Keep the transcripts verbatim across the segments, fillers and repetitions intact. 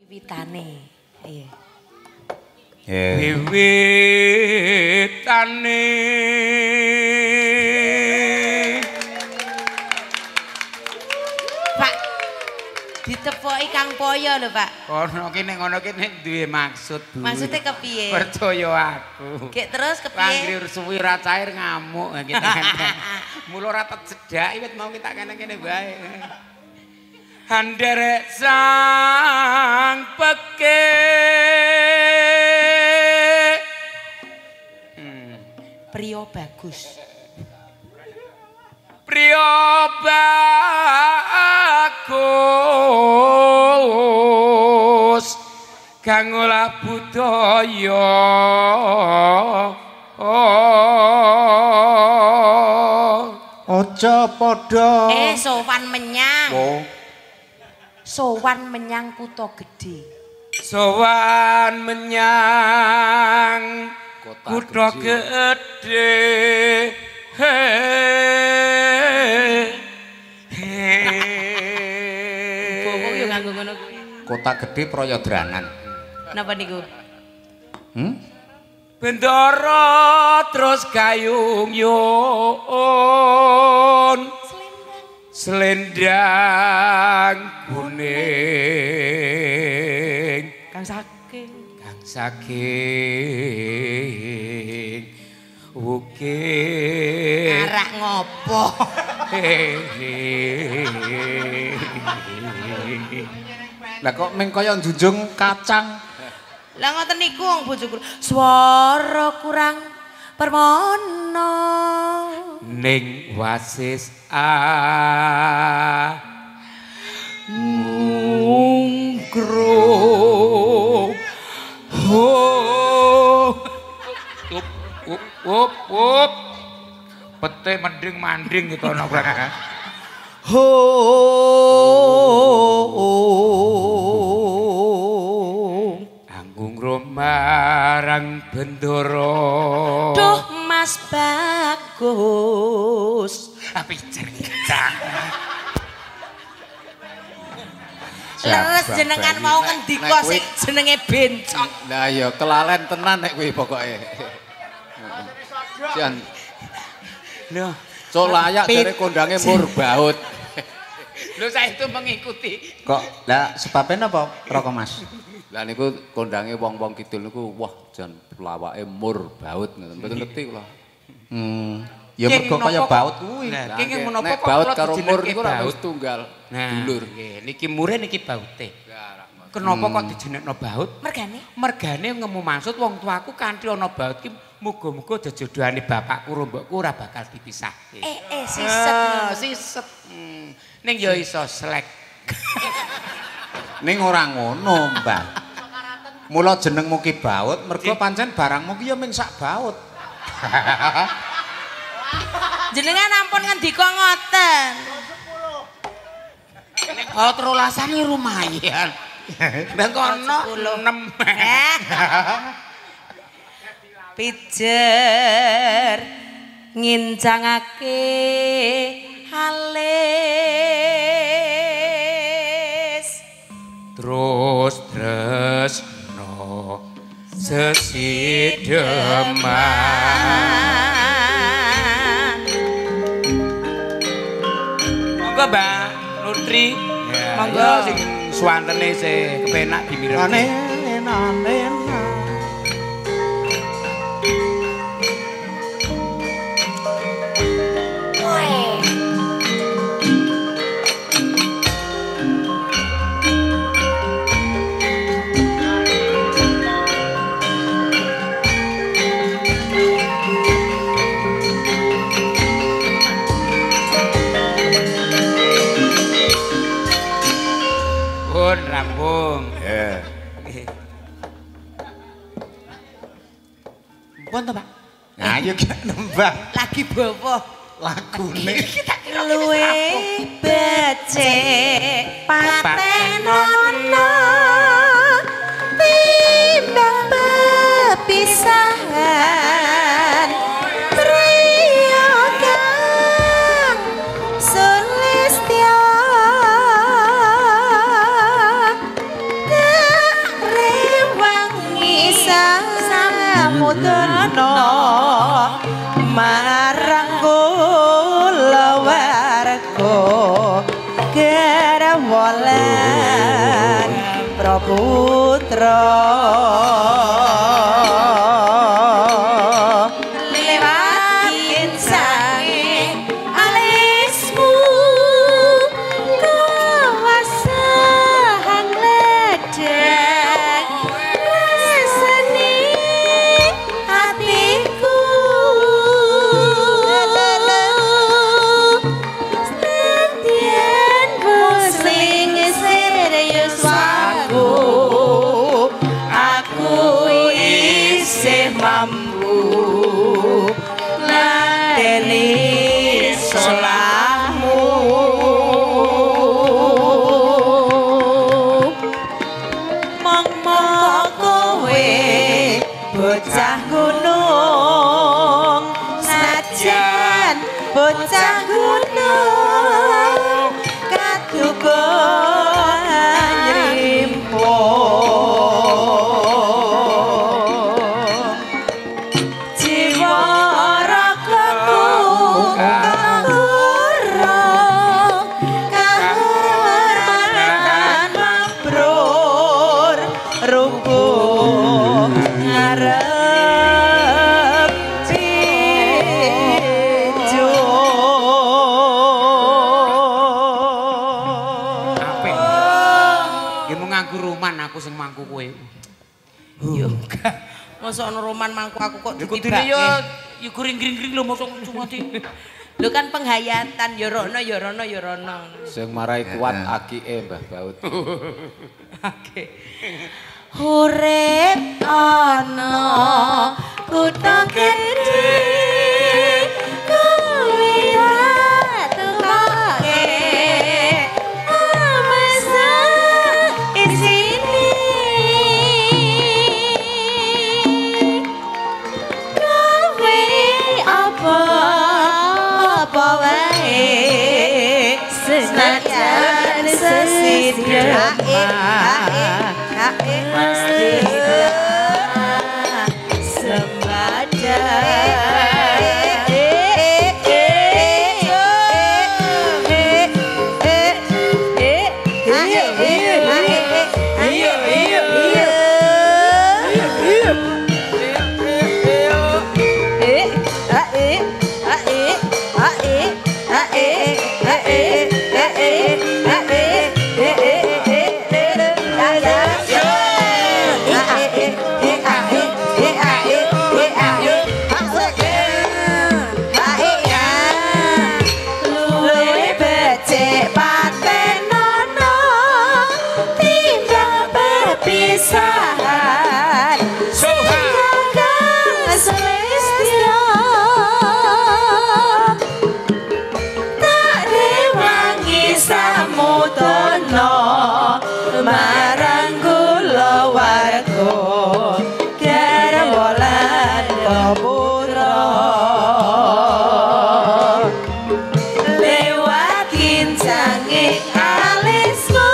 Wiwitane. Iya. Wiwitane Pak ditepoki Kang Poyo lho, Pak. kono ki nek ngono ki nek duwe maksud, Bu. Maksudnya kepiye? Percaya aku. Gek terus kepiye? Panggir suwi ra cair ngamuk kita kan. Mula ra tet jedaki wit mau kita kene-kene bae. Handere sang peke hmm. Priyo bagus. Priyo bagus kang olah budaya aja padha Eh sowan menyang. oh. Sowan menyang kutha gedhe. sowan menyang kutha gedhe Bowo yo nganggo ngono kuwi. Kota Gedhe Prayadranan. Napa niku? Hmm? Bendara terus gayung yun selendang kuning Kang saking. kang saking ukir Arah ngopo? Lah kok meng kaya njunjung kacang. Lah ngoten niku wong bojoku. Swara kurang permono. ning wasis a mungkro ho up up up up pete mending manding gitu ana Ho. anggung romarang bendoro Duh Mas Bagus. tapi cerita Leres jenengan mau ngendika Nek sing jenenge bencong. Lah ya kelalen tenan nek kuwi pokoke. Jan lho cok layak Pit- jare kondange mur baut. lho saya itu mengikuti Kok lah sebabnya apa roko Mas? Lah niku kondange wong-wong kidul niku wah jan lawake mur baut ngoten. Mboten ngerti kula. Hmm. Ya King mergo kaya nopo baut kok? kuwi. Nah, Lah, king nek- menapa nek kok baut kula karo mur dijenengke niku ora baut? wis tunggal. Nah, Dulur. nggih, niki mure niki baute. Kenapa kok dijenengno baut? Mergane Mergane ngemu maksud wong tuaku kanthi ana baut ki muga-muga jodohane bapakku karo mbokku ora bakal dipisahke. eh eh siset. Ah, siset. Hmm. Ning ya iso slek. Ning ora ngono, Mbah. Mula jenengmu ki baut mergo pancen barangmu ki ya mung sak baut. Jenengan ampun ngendika ngoten. Nek baut rolasane lumayan. Lah kono enam. Eh. Pijer ngincangake halis. Terus tresno sesideman. Monggo Mbak Nutri. Monggo sing suwantene se kepenak dimirengke. Pun rampung. Ya. Pun to, Pak? Nah, yo gak nembang Lagi bowo. lagune. Luwe becik patenono timbang bepisahan priya kang sulistya samudana marang kula warga garawalan praputra bocah gunung kaduga nyrimpung jiwa ragaku kagurung kahormatan mabrur rumpung ngarep aku sing mangku kowe. Yo gak. Mosok ana roman mangku aku kok ditibake. Kudune yo yo gring-gring lho mosok cumati. Lho kan penghayatan ya rono ya rono ya rono. Sing marai kuat akike Mbah Baut. Oke. Urip ana kutha gedhe kowe atuke amesa isine kowe apa apa wae senajan sesidya pasti sembada marang kula warga garwalan kaputra lewat kincanging alismu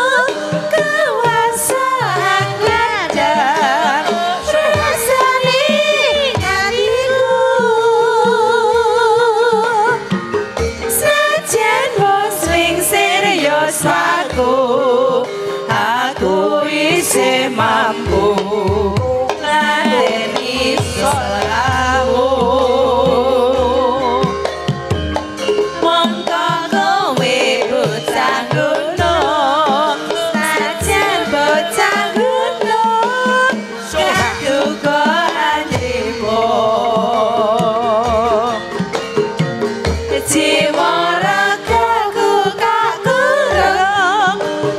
kuwasa ngadang rasane hatiku sajen wong sing serius aku isih mampu ngadeni solamu mongko kowe bocah gunung sajan bocah gunung kaduga anjingmu jiwa ragaku kagurung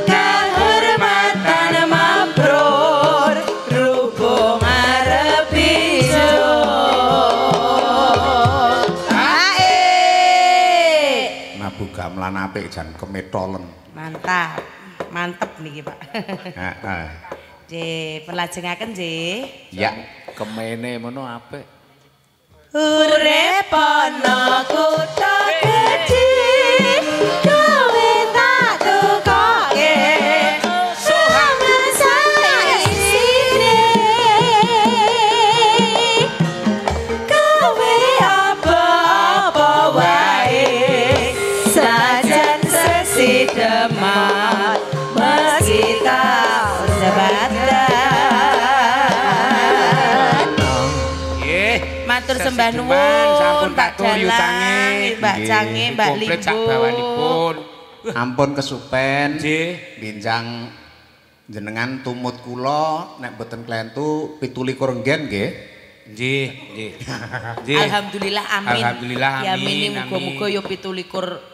gamelan apik jan kemetolen. Mantap. Mantep niki, Pak. Heeh. Nggih, pelajengaken nggih. Ya, kemene mono apik. Urip ana kutha gedhe kowe tak tukoke sama saisine masih demak meski tak sebadan. Nggih, matur sembah sampun nuwun tak Pak turu Dalang, Mbak Cange, Mbak komplit sak Limbu. bawanipun. Ampun kesupen. Nggih. Binjang jenengan tumut kula nek boten klentu pitu likur nggen nggih. Nggih, nggih. Nggih. Alhamdulillah amin. Alhamdulillah Ya amin, mini muga-muga amin. ya pitu likur